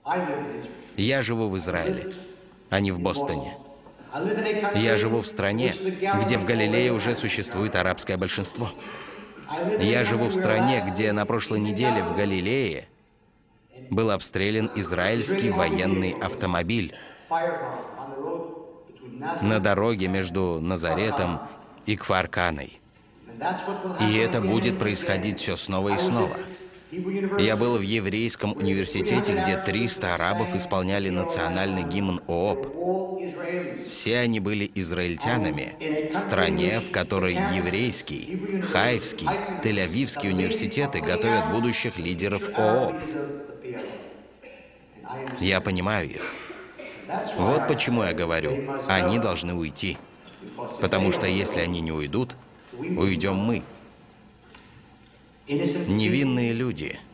Я живу в Израиле, а не в Бостоне. Я живу в стране, где в Галилее уже существует арабское большинство. Я живу в стране, где на прошлой неделе в Галилее был обстрелян израильский военный автомобиль на дороге между Назаретом и Кфар-Каной. И это будет происходить все снова и снова. Я был в еврейском университете, где 300 арабов исполняли национальный гимн ООП. Все они были израильтянами в стране, в которой еврейский, Хайфский, Тель-Авивский университеты готовят будущих лидеров ООП. Я понимаю их. Вот почему я говорю, они должны уйти. Потому что если они не уйдут, уйдем мы. Невинные люди,